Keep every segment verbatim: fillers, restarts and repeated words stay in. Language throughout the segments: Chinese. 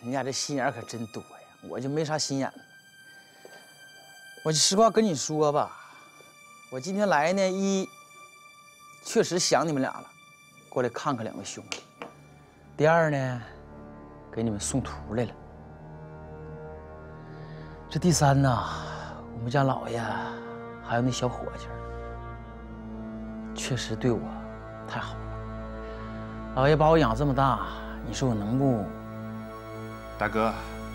你俩这心眼可真多呀，我就没啥心眼。我实话跟你说吧，我今天来呢，一确实想你们俩了，过来看看两位兄弟。第二呢，给你们送图来了。这第三呢，我们家老爷还有那小伙计，确实对我太好了。老爷把我养这么大，你说我能不？ 大哥，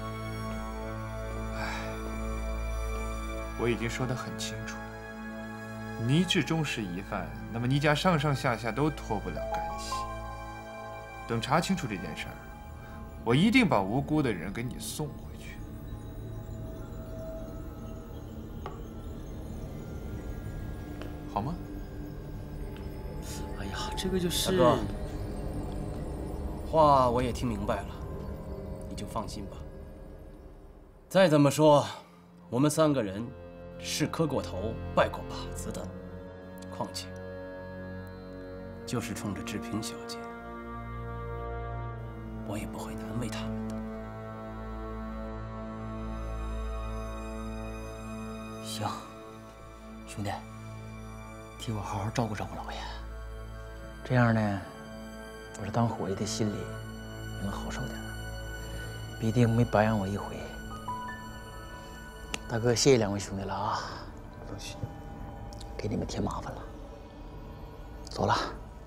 哎，我已经说得很清楚了，倪志忠是疑犯，那么倪家上上下下都脱不了干系。等查清楚这件事儿，我一定把无辜的人给你送回去。好吗？ 哎呀，这个就是…… 大哥，话我也听明白了，你就放心吧。再怎么说，我们三个人是磕过头、拜过把子的，况且就是冲着志平小姐，我也不会难为他们的。 行，兄弟，替我好好照顾照顾老爷，这样呢，我这当伙计的心里也能好受点，毕竟没白养我一回。大哥，谢谢两位兄弟了啊！ 不客气， 给你们添麻烦了。走了。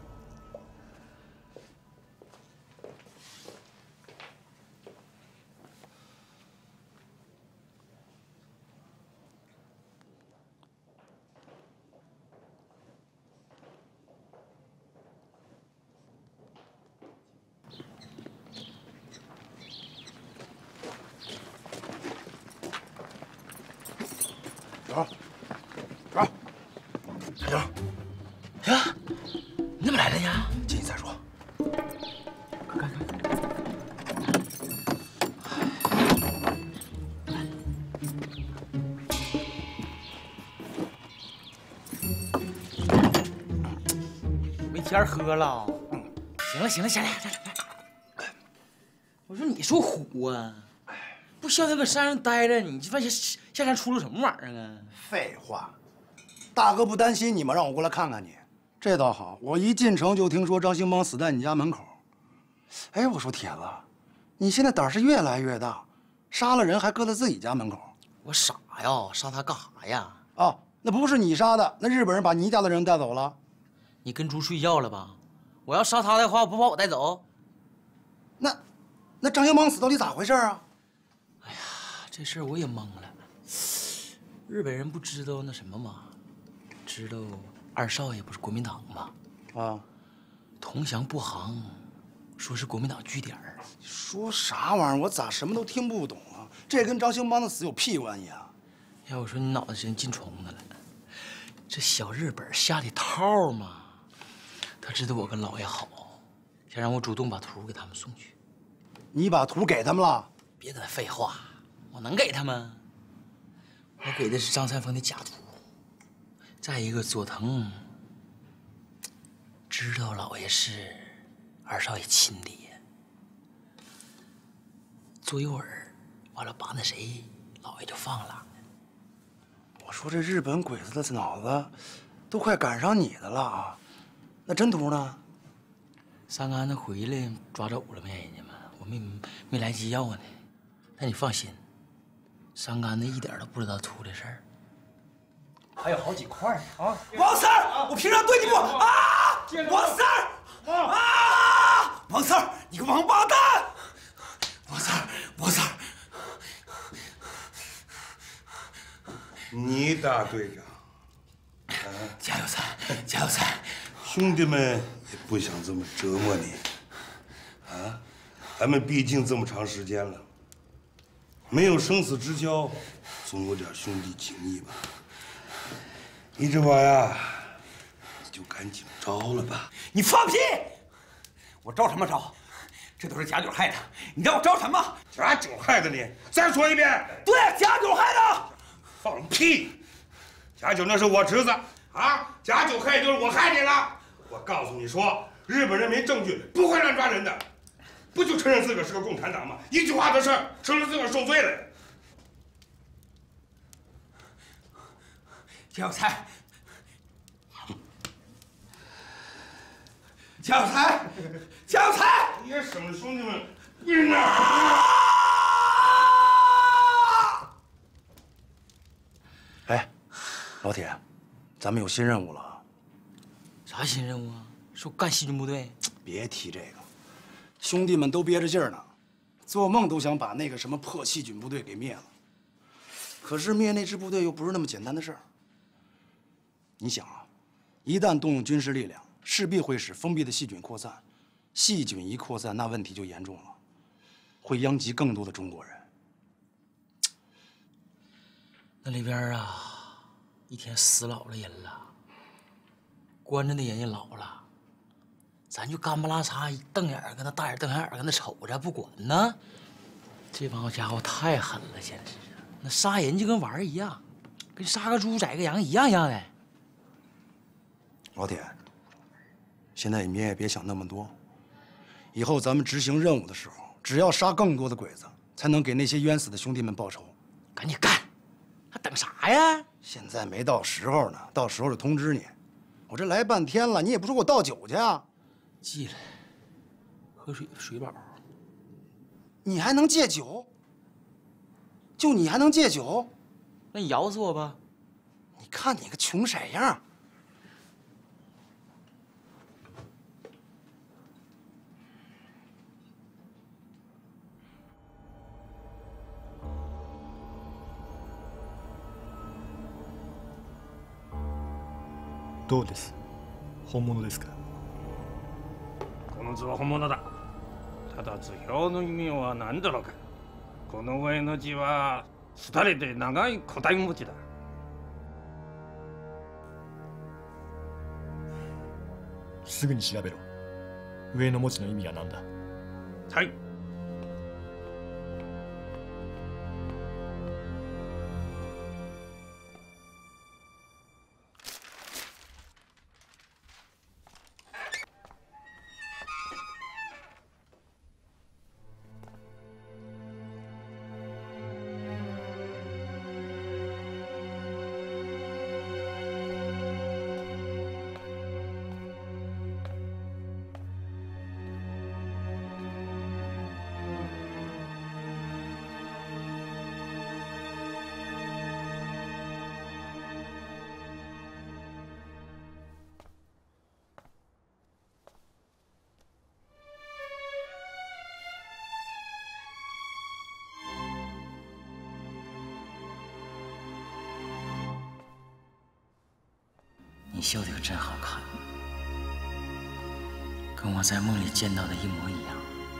走，走，行。 呀，你怎么来了呀？ 进去再说。 快看看。没天喝了。嗯，行了行了，下来下来来。我说你说虎啊，不消停搁山上待着，你这发现下山出了什么玩意儿啊？ 废话，大哥不担心你吗？让我过来看看你。这倒好，我一进城就听说张兴邦死在你家门口。哎，我说铁子，你现在胆是越来越大，杀了人还搁在自己家门口。 我傻呀，杀他干啥呀？ 哦，那不是你杀的，那日本人把你家的人带走了。 你跟猪睡觉了吧？我要杀他的话，不把我带走？ 那，那张兴邦死到底咋回事啊？ 哎呀，这事儿我也懵了。日本人不知道那什么吗？知道二少爷不是国民党吗？ 啊， 投降不行，说是国民党据点儿。 说啥玩意儿？我咋什么都听不懂啊？这跟张兴邦的死有屁关系啊？ 要我说，你脑子真进虫子了。这小日本下的套嘛，他知道我跟老爷好，想让我主动把图给他们送去。 你把图给他们了？ 别跟他废话，我能给他们？我给的是张三丰的假图。再一个，佐藤知道老爷是二少爷亲爹，坐一会儿，完了把那谁老爷就放了。 我说这日本鬼子的脑子都快赶上你的了啊！那真图呢？ 三杆子回来抓走了没？人家们我没没来及要呢。但你放心，三杆子一点都不知道图的事儿。 还有好几块呢啊！ 王三儿，我平常对你不啊！王三儿啊！王三儿，你个王八蛋！王三儿，王三儿， 你大队长，啊， 加油三，加油三！ 兄弟们也不想这么折磨你，啊，咱们毕竟这么长时间了，没有生死之交，总有点兄弟情谊吧。你这把呀，你就赶紧招了吧。 你放屁！我招什么招？这都是贾九害的，你让我招什么？ 贾九害的你！再说一遍。 对，贾九害的。 放屁！贾九那是我侄子啊，贾九害就是我害你了。我告诉你说，日本人没证据不会乱抓人的。 不就承认自个儿是个共产党吗？一句话的事儿，承认自个儿受罪了。 钱有才，钱有才，钱有才！ 也省得兄弟们跪那儿。 哎，老铁，咱们有新任务了。 啥新任务啊？是我干细菌部队？ 别提这个，兄弟们都憋着劲儿呢，做梦都想把那个什么破细菌部队给灭了。可是灭那支部队又不是那么简单的事儿。你想啊，一旦动用军事力量，势必会使封闭的细菌扩散。细菌一扩散，那问题就严重了，会殃及更多的中国人。 那里边啊，一天死老了人了，关着的人也老了，咱就干巴拉碴一瞪眼跟他大眼瞪小眼跟他瞅着不管呢。这帮家伙太狠了，简直啊！那杀人就跟玩儿一样，跟杀个猪宰个羊一样一样的。 老铁，现在你也别想那么多，以后咱们执行任务的时候，只要杀更多的鬼子，才能给那些冤死的兄弟们报仇。 赶紧干，还等啥呀？ 现在没到时候呢，到时候就通知你。我这来半天了，你也不说给我倒酒去啊？ 记了，喝水水饱。 你还能戒酒？就你还能戒酒？ 那你咬死我吧！ 你看你个穷色样！ どうです？本物ですか？ この図は本物だ。ただ図表の意味は何だろうか。この上の字は廃れて長い古代文字だ。 すぐに調べろ。上の文字の意味は何だ？ はい。 你笑得可真好看，跟我在梦里见到的一模一样。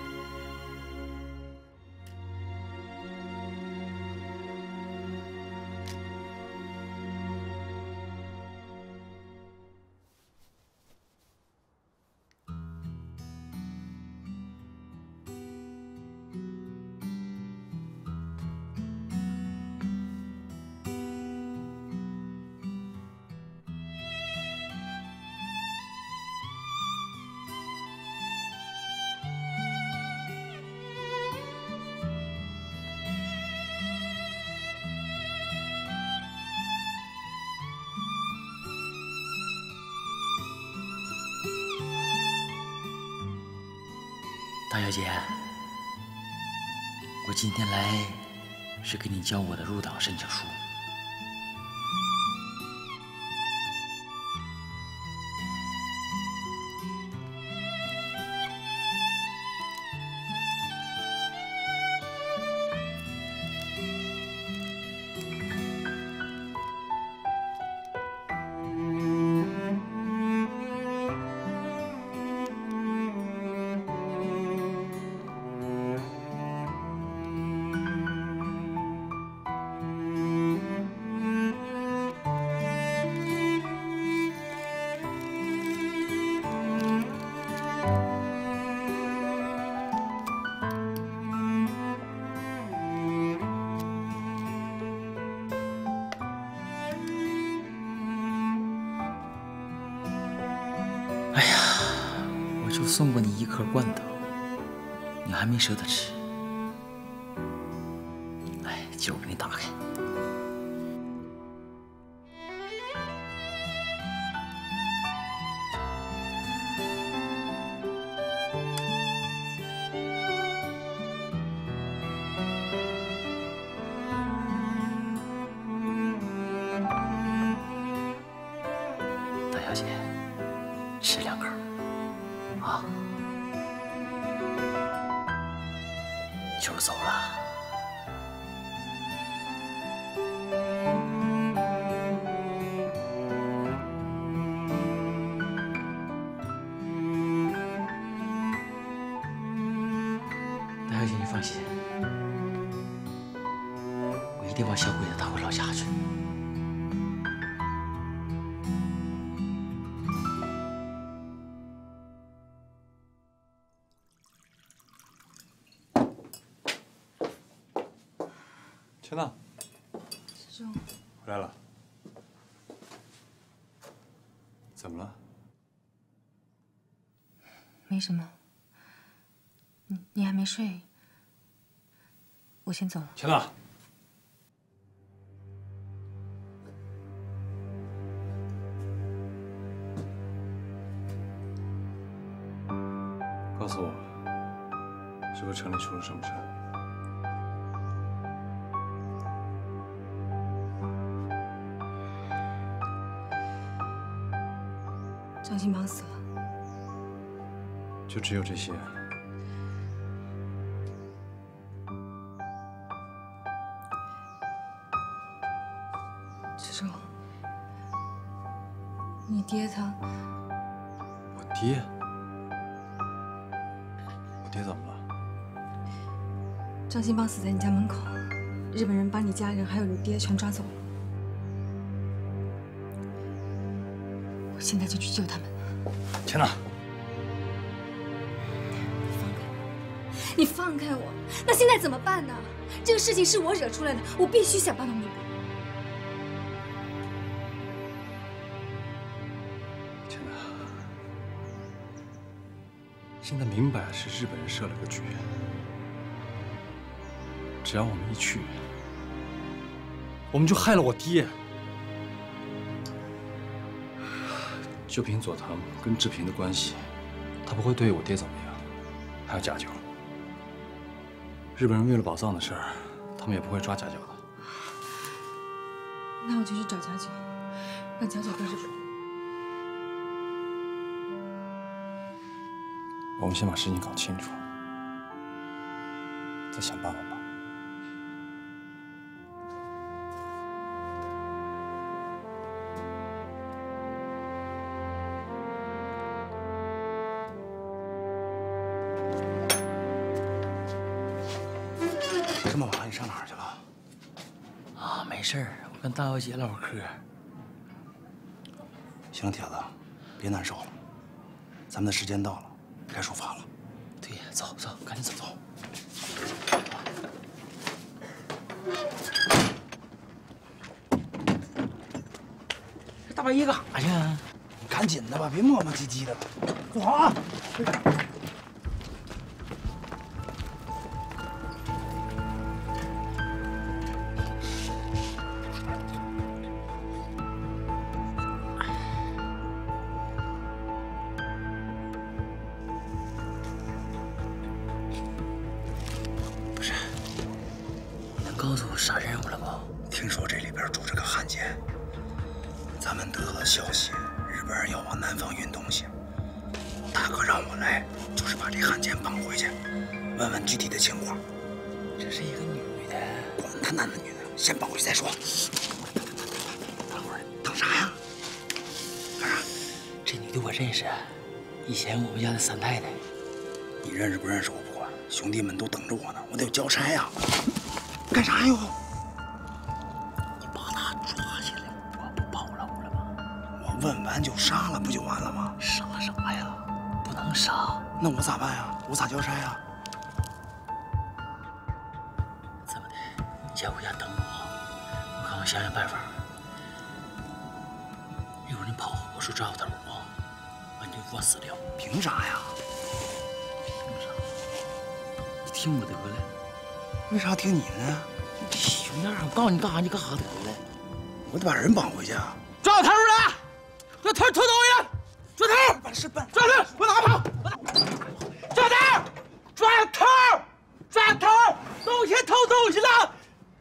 大小姐，我今天来是给你交我的入党申请书。送过你一颗罐头， 你还没舍得吃。来，酒给你打开。 就走了。大小姐，你放心，我一定把小鬼子打回老家去。 钱娜， 师兄， 回来了。怎么了？ 没什么。你你还没睡，我先走了。 钱娜，告诉我，是不是城里出了什么事？ 张新邦死了， 就只有这些？ 师兄，你爹他…… 我爹？我爹怎么了？ 张新邦死在你家门口，日本人把你家人还有你爹全抓走了。 我现在就去救他们。 钱娜， 你放开我！那现在怎么办呢？这个事情是我惹出来的，我必须想办法弥补。 钱娜，现在明摆是日本人设了个局，只要我们一去，我们就害了我爹。 就凭佐藤跟志平的关系，他不会对我爹怎么样。还有假酒，日本人为了宝藏的事儿，他们也不会抓假酒的。 那我就去找假酒，让假酒回日本。 我们先把事情搞清楚，再想办法吧。 这么晚，你上哪儿去了？ 啊，没事儿，我跟大小姐唠会嗑。 行，铁子，别难受了，咱们的时间到了，该出发了。 对呀，走走，赶紧走走。大半夜干啥去？ 你赶紧的吧，别磨磨唧唧的了。坐好啊！ 告诉我啥任务了不？ 听说这里边住着个汉奸，咱们得到消息，日本人要往南方运东西。大哥让我来，就是把这汉奸绑回去，问问具体的情况。 这是一个女的， 管他男的女的，先绑回去再说。等会儿，等啥呀？干啥？ 这女的我认识，以前我们家的三太太。 你认识不认识我不管，兄弟们都等着我呢，我得有交差呀。 干啥哟？ 你把他抓起来，我不跑了了吗？ 我问完就杀了，不就完了吗？ 杀啥呀？不能杀。 那我咋办呀？我咋交差呀？ 这么的，你在我家等我，我看我想想办法。有人跑，我说抓我头啊，完就给我死掉。 凭啥呀？ 凭啥？ 听我得了。 为啥听你的呢？ 熊样，我告诉你干啥你干啥得了。 我得把人绑回去啊！ 抓头了！抓头偷东西！抓头！ 办事办。 抓头！往哪跑？抓头！抓头！抓头！东西偷东西了！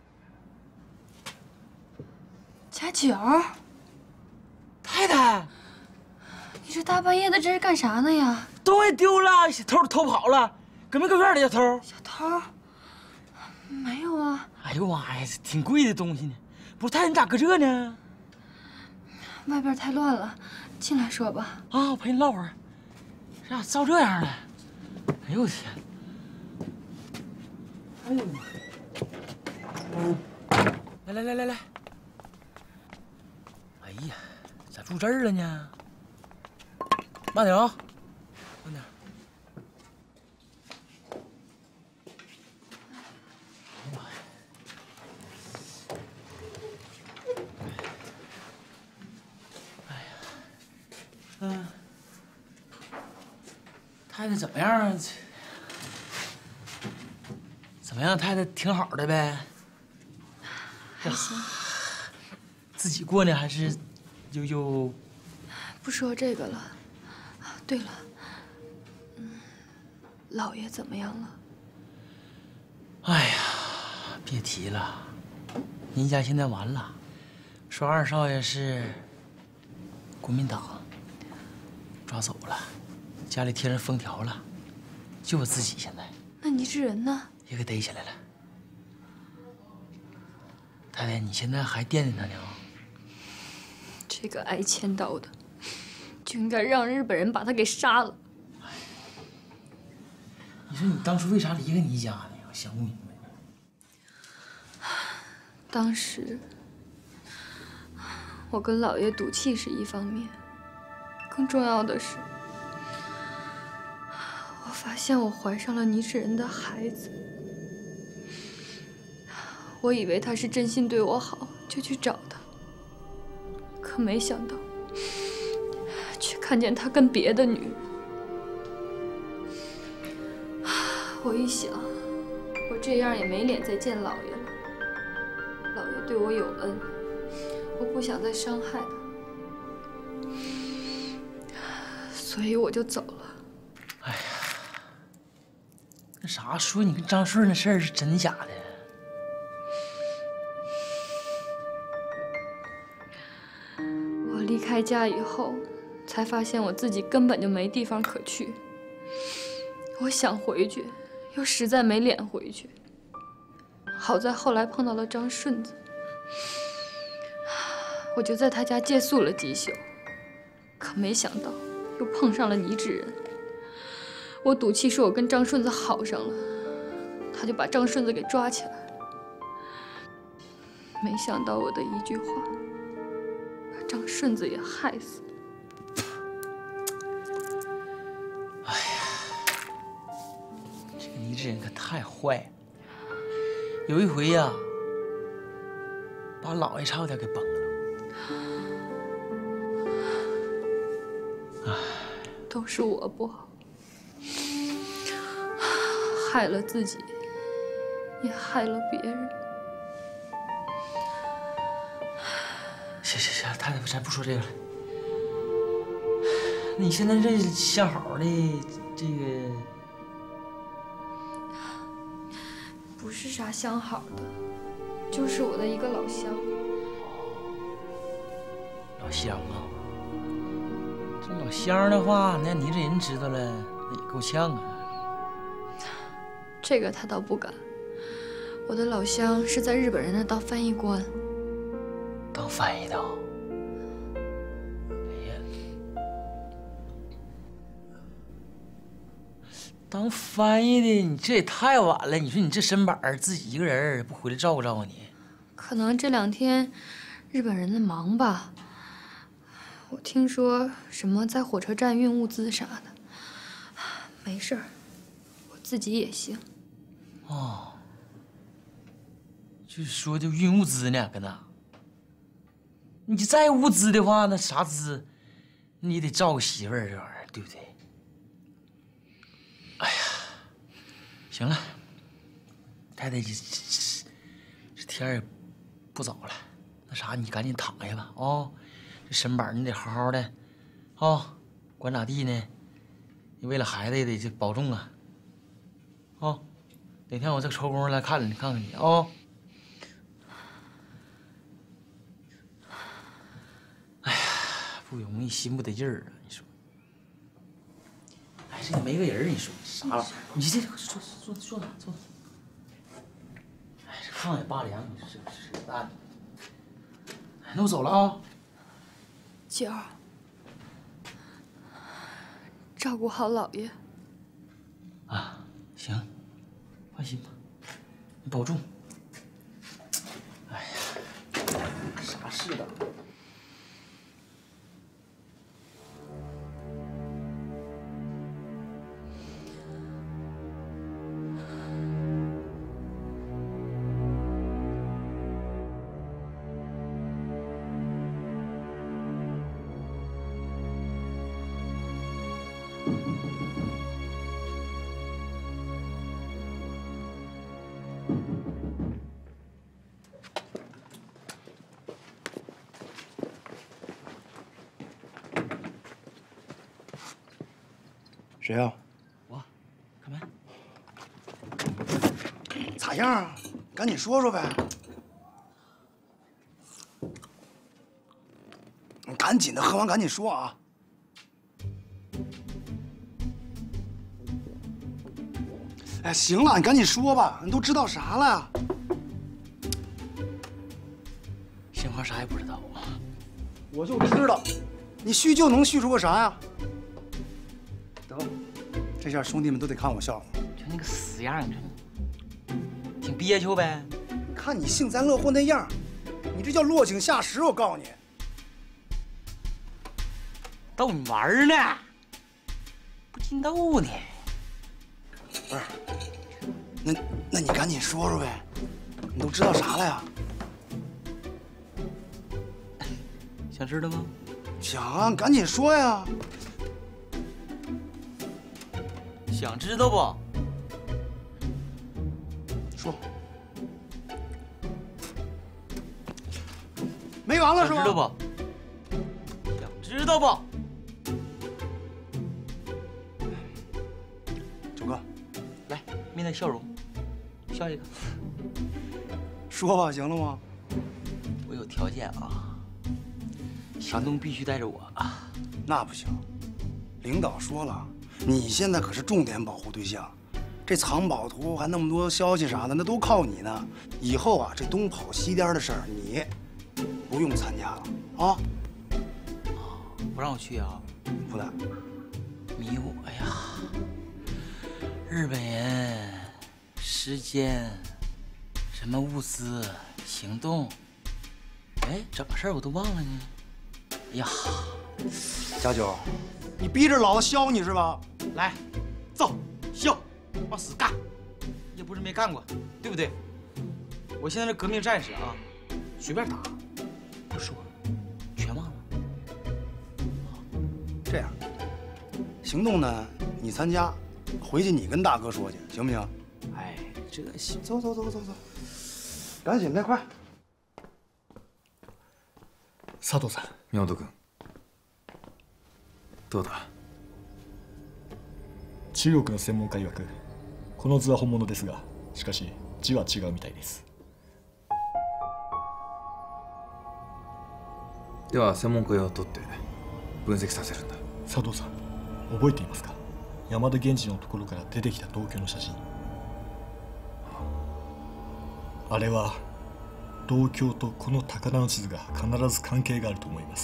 佳九， 太太， 你这大半夜的这是干啥呢呀？ 东西丢了，小偷偷跑了，搁没搁院里？小偷？ 小偷？没有啊。 哎呦妈呀，挺贵的东西呢。不是太太，你咋搁这呢？ 外边太乱了，进来说吧。 啊，我陪你唠会儿。这咋照这样了？哎呦我天！哎呦妈！来来来来来！哎呀，咋住这儿了呢？慢点啊，慢点。哎呀，嗯，太太怎么样啊？怎么样，太太挺好的呗？ 还行。 自己过呢，还是悠悠？ 不说这个了。对了，嗯，老爷怎么样了？ 哎呀，别提了，您家现在完了，说二少爷是国民党抓走了，家里贴上封条了，就我自己现在。 那倪志仁呢？ 也给逮起来了。太太，你现在还惦记他呢？ 这个挨千刀的，就应该让日本人把他给杀了。 你说你当初为啥离开倪家呢？我想不明白。 当时我跟老爷赌气是一方面，更重要的是，我发现我怀上了倪志仁的孩子。我以为他是真心对我好，就去找他，可没想到，却看见他跟别的女人。我一想，我这样也没脸再见老爷了。老爷对我有恩，我不想再伤害他，所以我就走了。 哎呀，那啥，说你跟张顺的事儿是真假的？ 我离开家以后，才发现我自己根本就没地方可去。我想回去，又实在没脸回去。好在后来碰到了张顺子，我就在他家借宿了几宿。可没想到，又碰上了倪志仁。我赌气说我跟张顺子好上了，他就把张顺子给抓起来了。没想到我的一句话，把张顺子也害死了。 哎呀，这个倪志仁可太坏了。有一回呀，把老爷差点给崩了。哎， 都是我不好，害了自己，也害了别人。 行行行，太太，咱不说这个了。那你现在这相好的这个， 不是啥相好的，就是我的一个老乡。 老乡啊，这老乡的话，那你这人知道了，那也够呛啊。 这个他倒不敢。我的老乡是在日本人那当翻译官。 当翻译的？哎呀，当翻译的，你这也太晚了。你说你这身板儿，自己一个人不回来照顾照顾你？ 可能这两天日本人的忙吧。我听说什么在火车站运物资啥的。没事儿，我自己也行。 哦，就是说就运物资呢，搁那。你再物资的话，那啥资，你得照顾媳妇儿这玩意儿，对不对？哎呀，行了， 太太，这这天也不早了，那啥，你赶紧躺下吧，啊、哦，这身板你得好好的，啊、哦，管咋地呢？你为了孩子也得这保重啊，啊、哦，哪天我再抽空来看你看看你啊、哦。哎呀，不容易，心不得劲儿啊，你说。哎，这也没个人，你说啥玩意儿？你这坐坐坐哪坐哪？哎，这炕也拔凉，你说这这这蛋。哎，那我走了啊。 九儿，照顾好姥爷。 啊，行，放心吧，你保重。哎呀，啥事的？ 谁呀、啊？ 我，开门。 咋样啊？赶紧说说呗。你赶紧的，喝完赶紧说啊。哎，行了，你赶紧说吧，你都知道啥了呀？ 杏花啥也不知道。 我就知道，你叙旧能叙出个啥呀？得，这下兄弟们都得看我笑话。 就那个死样，你这挺憋屈呗。 看你幸灾乐祸那样，你这叫落井下石。我告诉你， 逗你玩呢，不禁逗呢。 不是，那那你赶紧说说呗，你都知道啥了呀？ 想知道吗？ 想啊，赶紧说呀。 想知道不？ 说。没完了是吧？ 想知道不？想知道不？ 九哥， 来，面带笑容，笑一个。 说吧，行了吗？ 我有条件啊。行动必须带着我啊！ 那不行，领导说了，你现在可是重点保护对象，这藏宝图还那么多消息啥的，那都靠你呢。以后啊，这东跑西颠的事儿，你不用参加了啊！ 不让我去啊？ 不来。 迷糊，哎呀，日本人，时间，什么物资，行动，哎，整个事儿我都忘了呢。哎呀， 家九，你逼着老子削你是吧？ 来，走，削，往死干！也不是没干过，对不对？我现在是革命战士啊，随便打，不说，全忘了。 这样，行动呢，你参加，回去你跟大哥说去，行不行？ 哎，这行， 走走走走走，赶紧的，快！ 佐藤さん。 宮本君どうだ。 中国の専門家曰くこの図は本物ですが、しかし字は違うみたいです。 では専門家を取って分析させるんだ。 佐藤さん、覚えていますか？山田源次のところから出てきた同居の写真。あれは同居とこの高田の地図が必ず関係があると思います。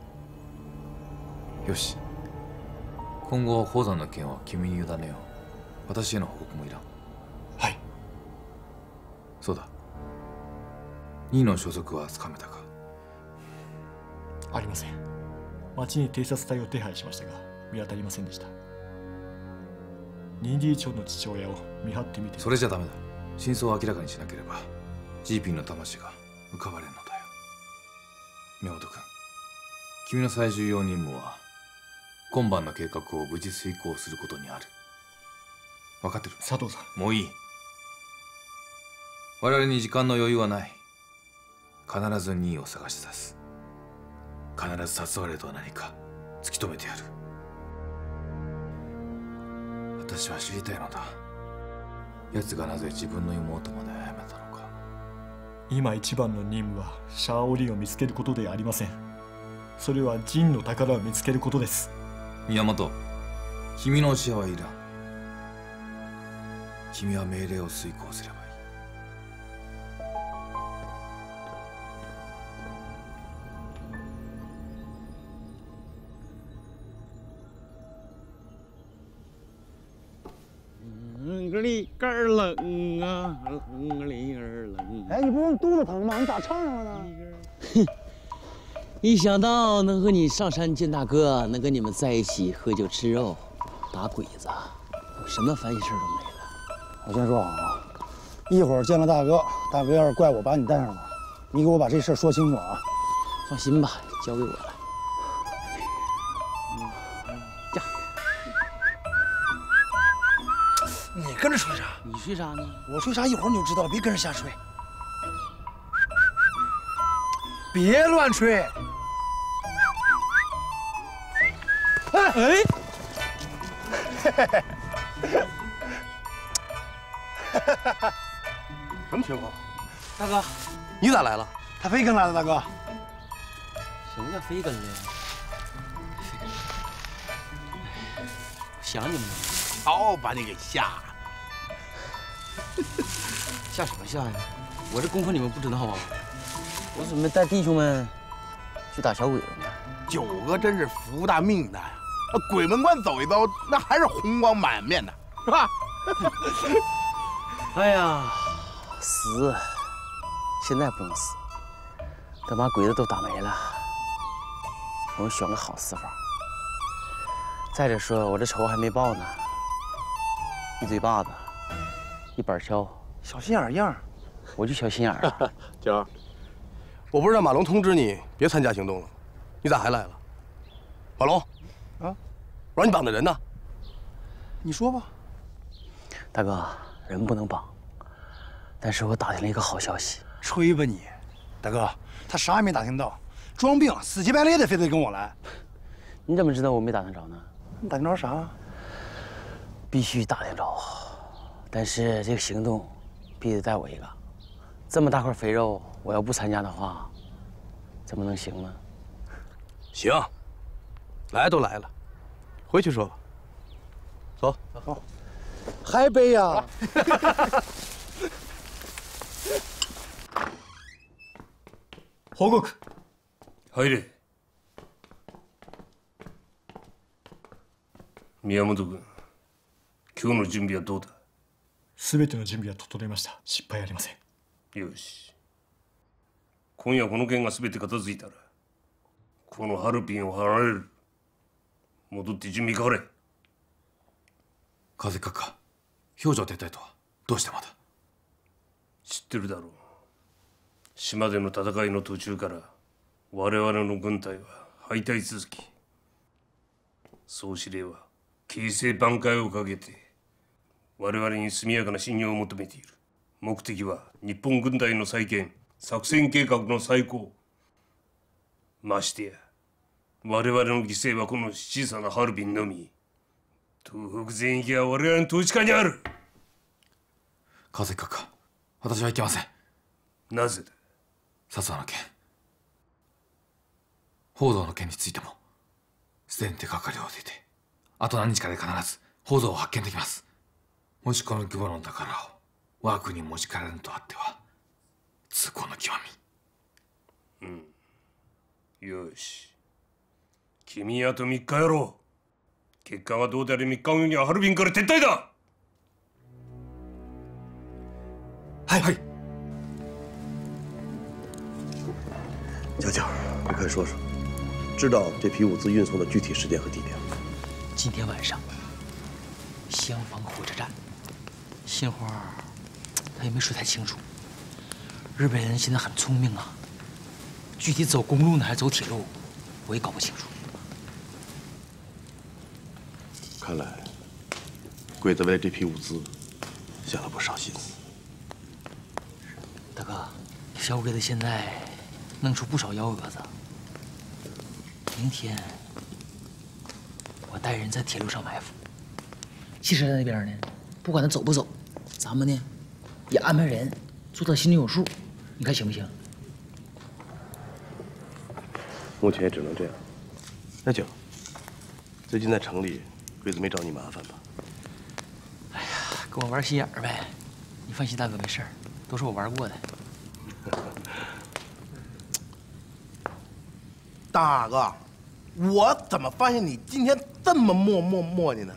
よし、今後宝山の件は君に委ねよう。私への報告もいらん。 はい。 そうだ、任の所属はつかめたか？ ありません。町に偵察隊を手配しましたが見当たりませんでした。ニンディ町の父親を見張ってみて。 それじゃダメだ。真相を明らかにしなければジーピーの魂が浮かばれるのだよ。宮本君、君の最重要任務は今晩の計画を無事遂行することにある。分かってる？ 佐藤さん、 もういい。 我々に時間の余裕はない。必ず任意を探し出す。必ず誘われとは何か突き止めてやる。私は知りたいのだ。奴がなぜ自分の妹まで殺めたのか。 今一番の任務はシャオリンを見つけることではありません。それはジンの宝を見つけることです。 宮本、君の教えはいらん。君は命令を遂行すればいい。 冷里个儿冷啊，冷里儿冷。 哎，你不是肚子疼吗？你咋唱上了呢？ 哼，一想到能和你上山见大哥，能跟你们在一起喝酒吃肉、打鬼子，什么烦心事都没了。 我先说好啊，一会儿见了大哥，大哥要是怪我把你带上来，你给我把这事说清楚啊。 放心吧，交给我了。驾。 你跟着吹啥？ 你吹啥呢？ 我吹啥一会儿你就知道了，别跟着瞎吹。别乱吹！哎哎！ 什么情况？ 大哥， 你咋来了？ 他飞跟来了，大哥。 什么叫飞跟来？飞跟来！我想你们了。 好，把你给吓！ 吓什么吓呀？我这功夫你们不知道吗？我准备带弟兄们去打小鬼子呢。 九哥真是福大命大呀！鬼门关走一遭，那还是红光满面的，是吧？ 哎呀，死！现在不能死，等把鬼子都打没了，我们选个好死法。再者说，我这仇还没报呢，一嘴巴子，一板敲， 小心眼样， 我就小心眼儿。 九，我不是让马龙通知你别参加行动了，你咋还来了？马龙，啊，我让你绑的人呢？ 你说吧。 大哥，人不能绑，但是我打听了一个好消息。 吹吧你，大哥，他啥也没打听到，装病，死乞白赖的非得跟我来。 你怎么知道我没打听着呢？ 你打听着啥？ 必须打听着，但是这个行动必须得带我一个。这么大块肥肉，我要不参加的话，怎么能行呢？ 行，来都来了，回去说吧。走走，还背呀？ 報告。 入れ。宮本君、今日の準備はどうだ？ すべての準備は整いました。失敗ありません。 よし。今夜この件がすべて片付いたら、このハルピンを離れる。戻って準備変われ。 風閣下、表情撤退とはどうしてまだ？ 知ってるだろう。島での戦いの途中から我々の軍隊は敗退続き、総司令は形勢挽回をかけて我々に速やかな信用を求めている。目的は日本軍隊の再建、作戦計画の再考。ましてや我々の犠牲はこの小さなハルビンのみ。東北全域は我々の統治下にある。 風閣下、私はいけません。 なぜだ？ 薩摩の件、報道の件についてもすでに手がかりを得ていて、あと何日かで必ず報道を発見できます。もしこの規模の宝を我が国に持ち帰られるとあっては痛恨の極み。うん、よし。君あとみっかやろう。結果がどうであれみっかごにはハルビンから撤退だ。 はいはい。 佳佳，你快说说，知道这批物资运送的具体时间和地点吗？ 今天晚上，襄樊火车站。杏花，他也没说太清楚。日本人现在很聪明啊，具体走公路呢还是走铁路，我也搞不清楚。 看来，鬼子为了这批物资下了不少心思。 大哥，小鬼子现在弄出不少幺蛾子。明天我带人在铁路上埋伏，汽车在那边呢，不管他走不走，咱们呢也安排人做到心里有数，你看行不行？ 目前也只能这样。那行，最近在城里，鬼子没找你麻烦吧？ 哎呀，跟我玩心眼儿呗。你放心，大哥，没事儿，都是我玩过的。 大哥，我怎么发现你今天这么磨磨磨叽呢？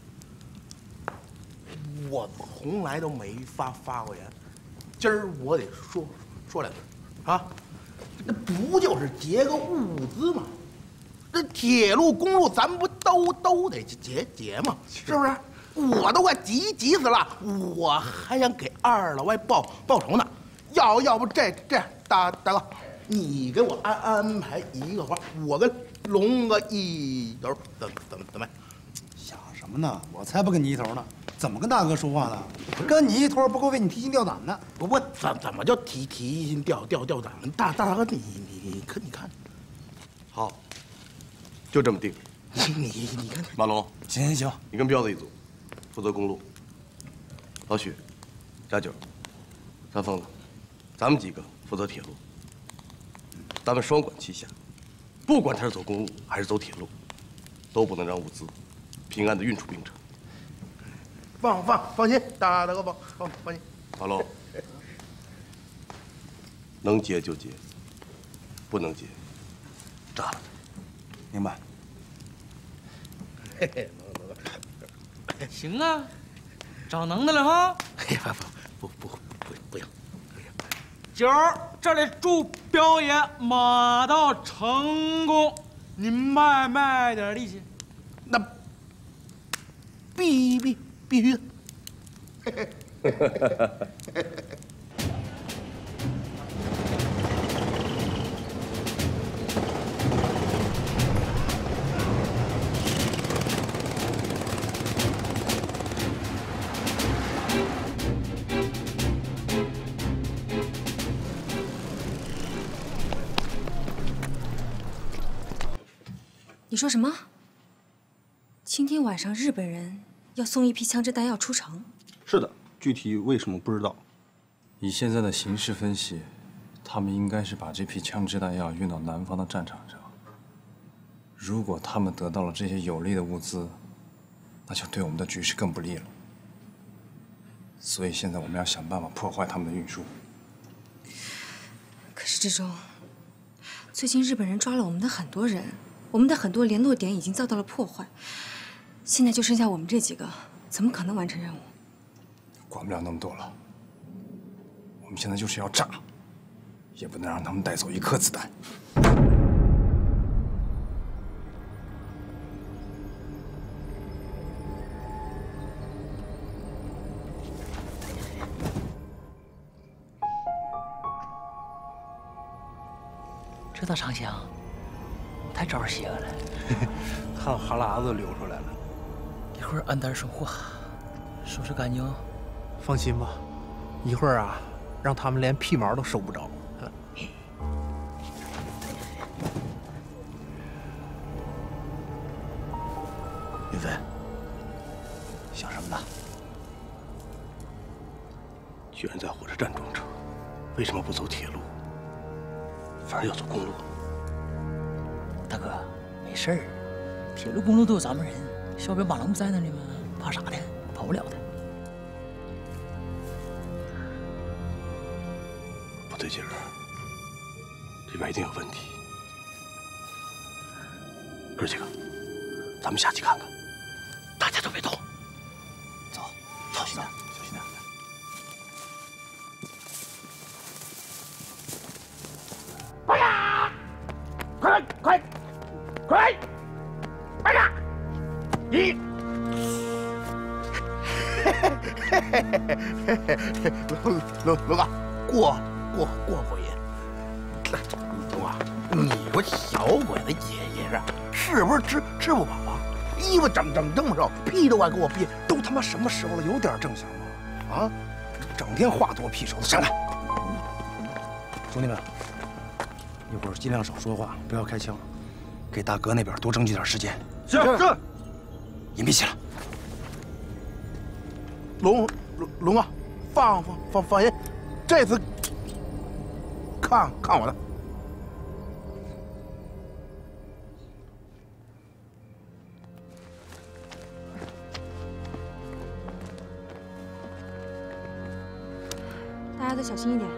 我从来都没发发过言，今儿我得说说两句啊。那不就是劫个物资吗？这铁路、公路，咱不都都得劫劫吗？是不是？我都快急急死了，我还想给二老外报报仇呢。要要不这这样，大大哥，你给我安安排一个活，我跟龙哥一头，怎怎么怎么样？ 想什么呢？我才不跟你一头呢！怎么跟大哥说话呢？跟你一头不够为你提心吊胆的。 我我怎怎么就提提心吊吊吊胆？大大哥，你你你看你看， 好，就这么定。 你你看， 马龙， 行行行， 你跟彪子一组，负责公路。老许、加九、三疯子，咱们几个负责铁路。咱们双管齐下，不管他是走公路还是走铁路，都不能让物资平安的运出兵城。 放放放心，大大哥放放放心。 马龙，能劫就劫，不能劫，炸了。 明白。 嘿嘿， 行啊，找能耐了哈。 哎呀，不不不不不行。 今儿这里祝表演马到成功，你卖卖点力气。 那必必必须的。 你说什么？今天晚上日本人要送一批枪支弹药出城？ 是的，具体为什么不知道。以现在的形势分析，他们应该是把这批枪支弹药运到南方的战场上。如果他们得到了这些有利的物资，那就对我们的局势更不利了。所以现在我们要想办法破坏他们的运输。 可是志忠，最近日本人抓了我们的很多人。我们的很多联络点已经遭到了破坏，现在就剩下我们这几个，怎么可能完成任务？ 管不了那么多了，我们现在就是要炸，也不能让他们带走一颗子弹。 这大长枪。太招人邪恶了， 汗哈喇子流出来了。 一会儿安单收货，收拾干净。 放心吧，一会儿啊，让他们连屁毛都收不着。 云飞，想什么呢？ 居然在火车站装车，为什么不走铁路，反而要走公路？ 大哥，没事儿，铁路、公路都有咱们人，小表马龙不在那里吗？怕啥的？跑不了的。 不对劲儿，这边一定有问题。哥几个，咱们下去看看。大家都别动，走，小心点，小心点。 快呀！快快！快！快点！一，龙龙哥，过过过过瘾。龙哥，你说小鬼子姐姐是是不是吃吃不饱啊？衣服整整这么瘦，屁都快给我憋， 都他妈什么时候了，有点正形吗？啊，整天话多屁少的，上来！ 兄弟们，一会儿尽量少说话，不要开枪，给大哥那边多争取点时间。 是是。 隐蔽起来。 龙龙龙啊，放放放放心，这次看看我的。 大家都小心一点。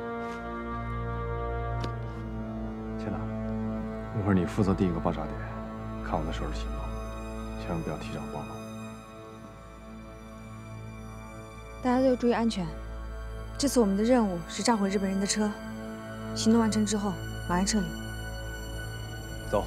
千娜，一会儿你负责第一个爆炸点，看我的手势情报，千万不要提早帮忙。 大家都要注意安全。这次我们的任务是炸毁日本人的车，行动完成之后马上撤离。 走。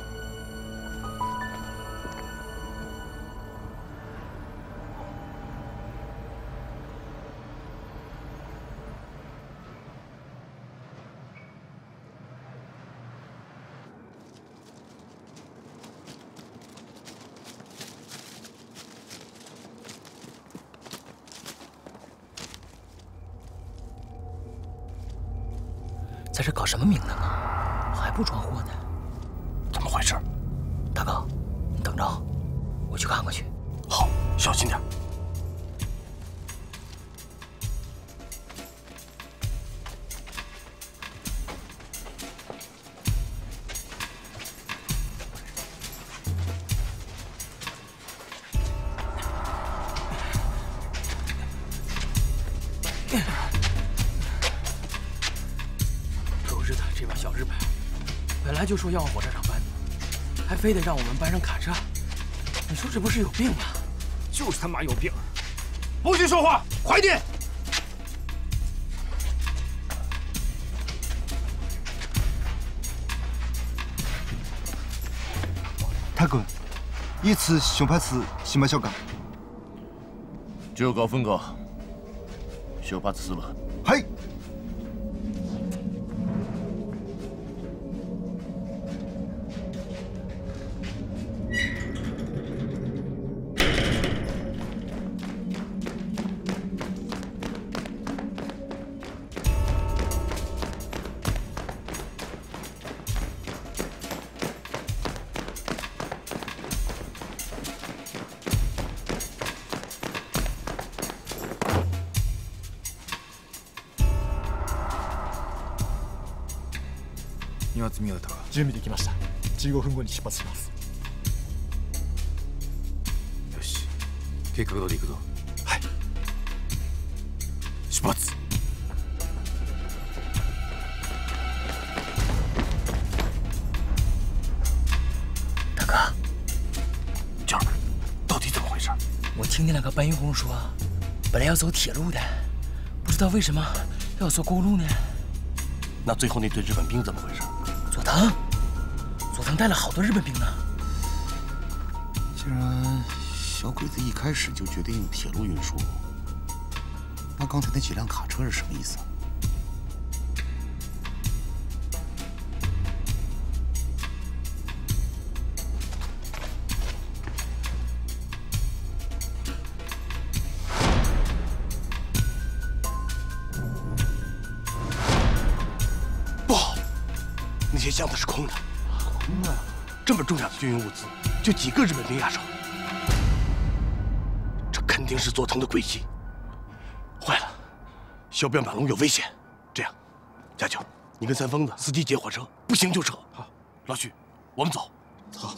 在这搞什么名堂啊？还不装货呢？ 怎么回事？ 大哥，你等着，我去看看去。 好，小心点。 本来就说要往火车厂搬，还非得让我们搬上卡车，你说这不是有病吗？ 就是他妈有病！不许说话，快点！ 太君、いつ出発しましょうか？ じゅうごふんご出発する。 はい。 今積み立ては準備できました。じゅうごふんごに出発します。 よし、計画通り行くぞ。はい。出発。 大哥， 娟儿，到底怎么回事？ 我听见那个搬运工说，本来要走铁路的，不知道为什么要走公路呢？ 那最后那队日本兵怎么回事？ 佐藤，佐藤带了好多日本兵呢。 既然小鬼子一开始就决定用铁路运输，那刚才那几辆卡车是什么意思？ 不好！ 那些箱子是空的，空的，这么重要的军用物资，就几个日本兵压手，这肯定是佐藤的诡计。坏了，小便马龙有危险。这样，家九，你跟三疯子司机劫火车，不行就撤。好，老许，我们走。好。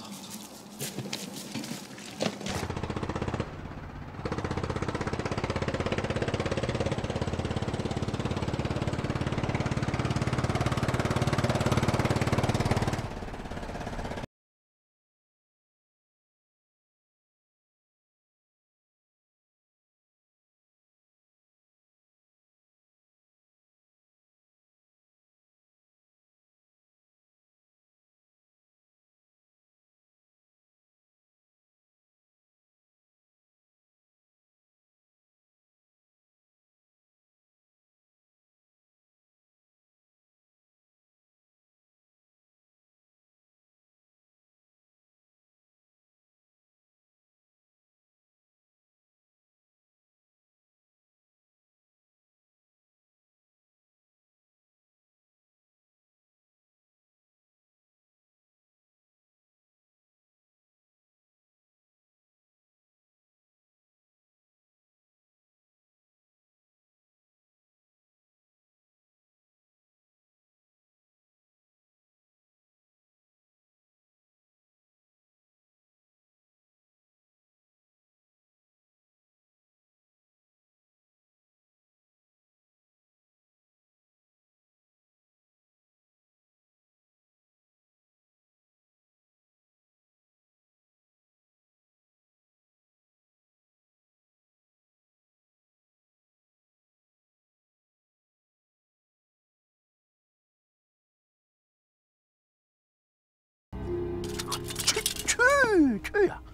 去去啊！